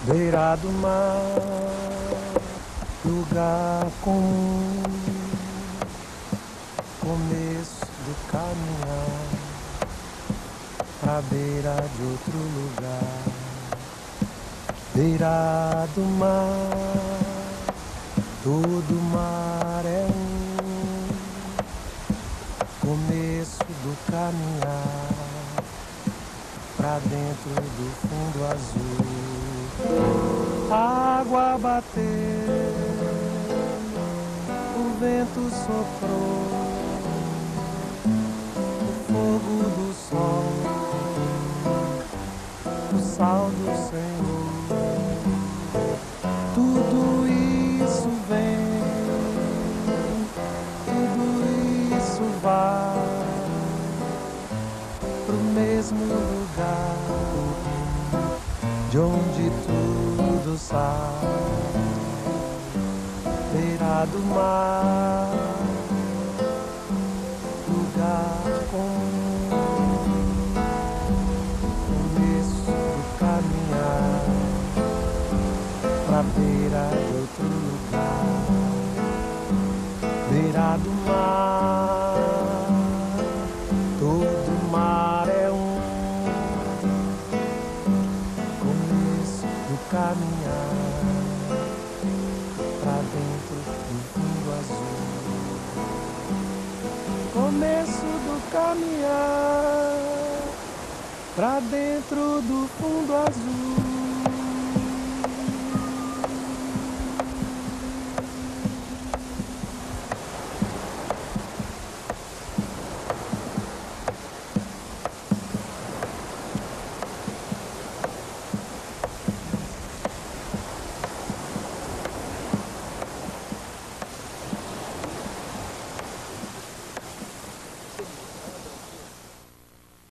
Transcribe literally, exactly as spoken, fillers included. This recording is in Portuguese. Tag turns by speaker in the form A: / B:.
A: beira do mar, lugar comum, começo do caminhar pra beira de outro lugar, beira do mar, todo mar é um, começo do caminhar pra dentro do fundo azul. Água bateu, o vento soprou, o fogo do sol, o sal do Senhor. Tudo isso vem, tudo isso vai pro mesmo lugar de onde tudo sai, beira do mar, lugar comum, começo do caminhar pra beira de outro lugar, beira do mar, todo mar é um, começo do caminhar pra dentro do fundo azul, começo do caminhar pra dentro do fundo azul.